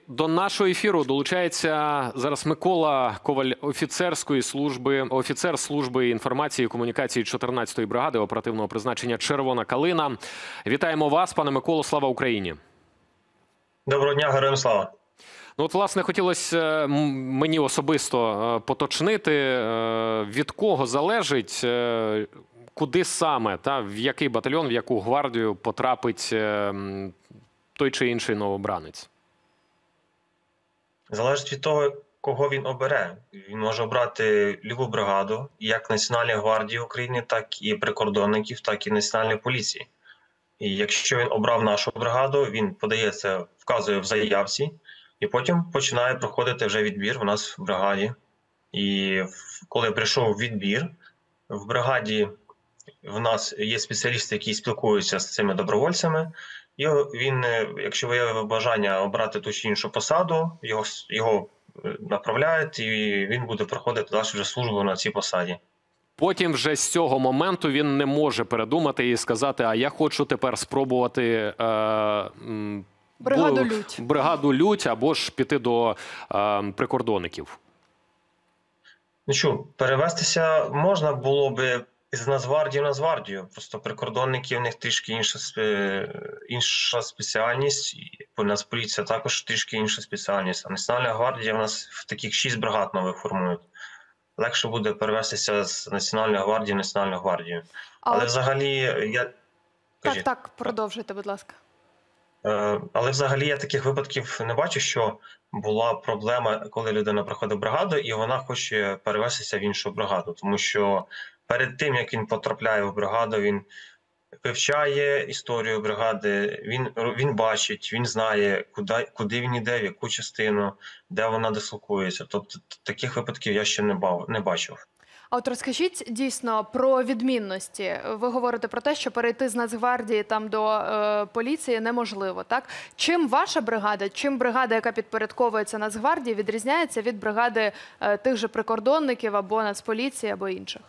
До нашого ефіру долучається зараз Микола Коваль, офіцер служби інформації і комунікації 14-ї бригади оперативного призначення «Червона калина». Вітаємо вас, пане Миколо, слава Україні! Доброго дня, героям слава! Ну, от, власне, хотілося мені особисто поточнити, від кого залежить, куди саме, в який батальйон, в яку гвардію потрапить той чи інший новобранець? Залежить від того, кого він обере. Він може обрати любу бригаду, як Національної гвардії України, так і прикордонників, так і Національної поліції. І якщо він обрав нашу бригаду, він подається, вказує в заявці, і потім починає проходити вже відбір у нас в бригаді. І коли прийшов відбір, в бригаді в нас є спеціалісти, які спілкуються з цими добровольцями. І він, якщо виявив бажання обрати ту чи іншу посаду, його направляють, і він буде проходити далі вже службу на цій посаді. Потім вже з цього моменту він не може передумати і сказати, а я хочу тепер спробувати бригаду Лють або ж піти до прикордонників. Ну що, перевестися можна було би з Нацгвардії в Нацгвардію. Просто прикордонники, у них трішки інша спеціальність, і Нацполіція також трішки інша спеціальність. А Національна гвардія в нас в таких 6 бригад нових формують. Легше буде перевестися з Національної гвардії в Національну гвардію. Але взагалі я... Так, продовжуйте, будь ласка. Але взагалі я таких випадків не бачу, що була проблема, коли людина приходить в бригаду і вона хоче перевестися в іншу бригаду. Тому що перед тим, як він потрапляє в бригаду, він вивчає історію бригади, він бачить, він знає, куди він йде, в яку частину, де вона дислокується. Тобто таких випадків я ще не бачив. А от розкажіть дійсно про відмінності. Ви говорите про те, що перейти з Нацгвардії до поліції неможливо, так? Чим ваша бригада, чим бригада, яка підпорядковується Нацгвардії, відрізняється від бригади тих же прикордонників або Нацполіції, або інших?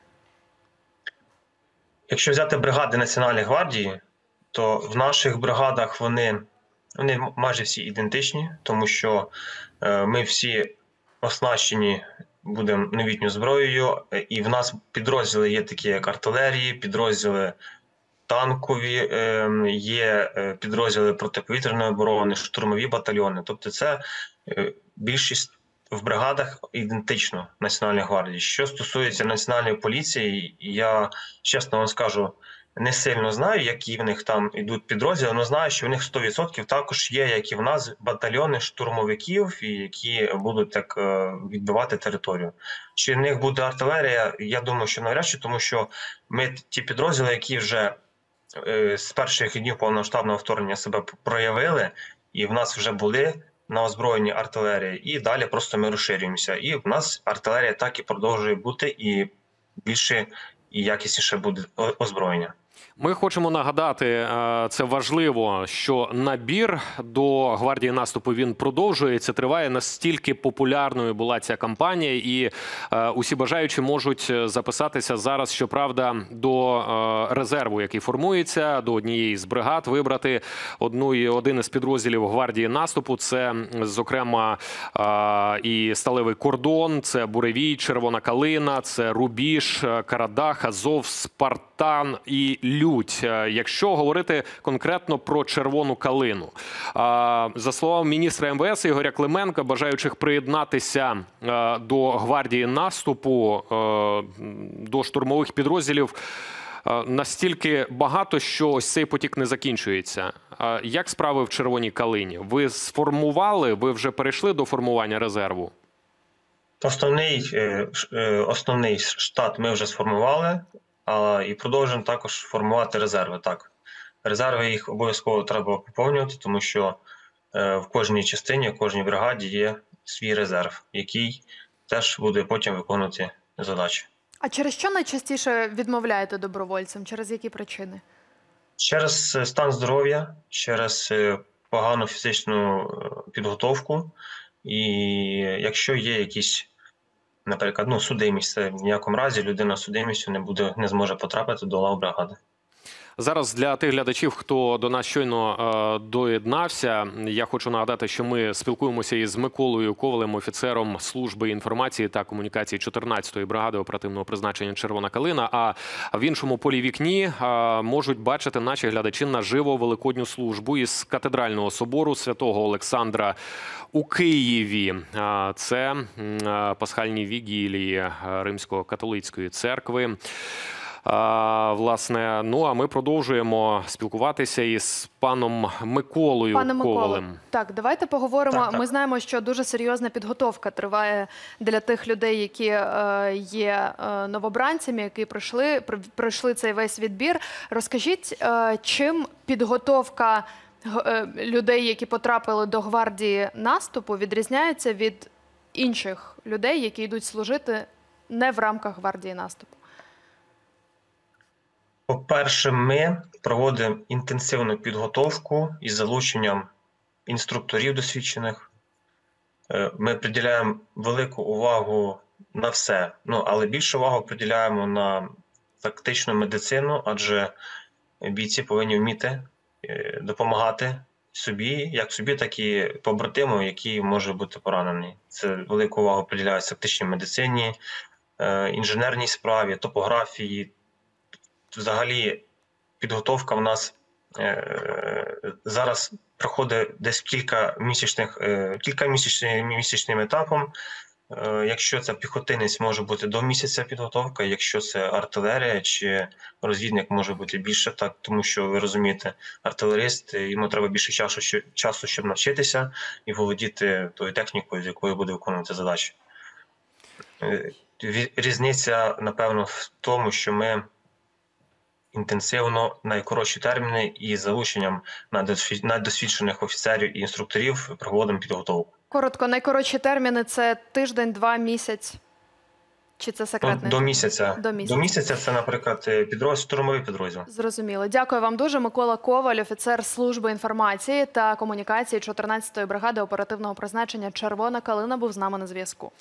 Якщо взяти бригади Національної гвардії, то в наших бригадах вони майже всі ідентичні, тому що ми всі оснащені будемо новітньою зброєю, і в нас підрозділи є такі, як артилерії, підрозділи танкові, є підрозділи протиповітряної оборони, штурмові батальйони. Тобто це більшість в бригадах ідентично Національної гвардії. Що стосується Національної поліції, я, чесно вам скажу, не сильно знаю, які в них там йдуть підрозділи, але знаю, що в них 100% також є, як і в нас, батальйони штурмовиків, які будуть так відбивати територію. Чи в них буде артилерія? Я думаю, що навряд чи, тому що ми ті підрозділи, які вже з перших днів повномасштабного вторгнення себе проявили, і в нас вже були на озброєнні артилерії, і далі просто ми розширюємося. І в нас артилерія так і продовжує бути, і більше і якісніше буде озброєння. Ми хочемо нагадати, це важливо, що набір до гвардії наступу, він продовжується, триває. Настільки популярною була ця кампанія, і усі бажаючі можуть записатися зараз, щоправда, до резерву, який формується, до однієї з бригад, вибрати один із підрозділів гвардії наступу. Це, зокрема, і Сталевий кордон, це Буревій, Червона калина, це Рубіж, Карадах, Азов, Спартан і Лють. Якщо говорити конкретно про Червону калину. За словами міністра МВС Ігоря Клименка, бажаючих приєднатися до гвардії наступу, до штурмових підрозділів настільки багато, що ось цей потік не закінчується. Як справи в Червоній калині? Ви сформували, ви вже перейшли до формування резерву? Основний штат ми вже сформували. І продовжуємо також формувати резерви. Так, резерви їх обов'язково треба поповнювати, тому що в кожній частині, в кожній бригаді є свій резерв, який теж буде потім виконувати задачі. А через що найчастіше відмовляєте добровольцям? Через які причини? Через стан здоров'я, через погану фізичну підготовку. І якщо є якісь, наприклад, судимість, це в ніякому разі людина з судимістю не зможе потрапити до лав бригади. Зараз для тих глядачів, хто до нас щойно доєднався, я хочу нагадати, що ми спілкуємося із Миколою Ковалем, офіцером служби інформації та комунікації 14-ї бригади оперативного призначення «Червона калина». А в іншому полі вікні можуть бачити наші глядачі наживо великодню службу із катедрального собору Святого Олександра у Києві. Це пасхальні вігілії Римсько-католицької церкви. Власне, ну а ми продовжуємо спілкуватися із паном Миколою Ковалем. Так, давайте поговоримо. Так. Ми знаємо, що дуже серйозна підготовка триває для тих людей, які є новобранцями, які пройшли цей весь відбір. Розкажіть, чим підготовка людей, які потрапили до гвардії наступу, відрізняється від інших людей, які йдуть служити не в рамках гвардії наступу? По-перше, ми проводимо інтенсивну підготовку із залученням інструкторів досвідчених. Ми приділяємо велику увагу на все, але більше увагу приділяємо на тактичну медицину, адже бійці повинні вміти допомагати собі, як собі, так і побратиму, який може бути поранений. Це велику увагу приділяється тактичній медицині, інженерній справі, топографії. Взагалі, підготовка в нас зараз проходить десь кількамісячним етапом. Якщо це піхотинець, може бути до місяця підготовка, якщо це артилерія чи розвідник, може бути більше, так, тому що, ви розумієте, артилерист, йому треба більше часу, щоб навчитися і володіти тою технікою, з якою буде виконувати задачі. Різниця, напевно, в тому, що ми інтенсивно, найкоротші терміни і з залученням найдосвідчених офіцерів і інструкторів проводимо підготовку. Коротко, найкоротші терміни – це тиждень, 2 місяць? Чи це секретний? До місяця. До місяця. До місяця це, наприклад, штурмовий підрозділ. Зрозуміло. Дякую вам дуже. Микола Коваль, офіцер служби інформації та комунікації 14-ї бригади оперативного призначення «Червона калина», був з нами на зв'язку.